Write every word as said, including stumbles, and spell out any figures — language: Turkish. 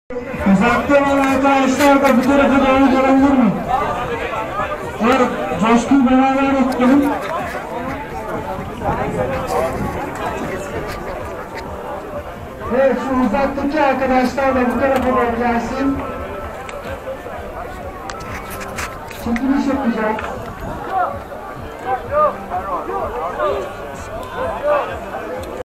Uzakta olan arkadaşlar da bu tarafa doğru gelebilir mi? Evet, coşkuyu beraber okuyalım. Evet, şu uzaktaki arkadaşlar da bu tarafa doğru gelsin. Çekiliş yapacak.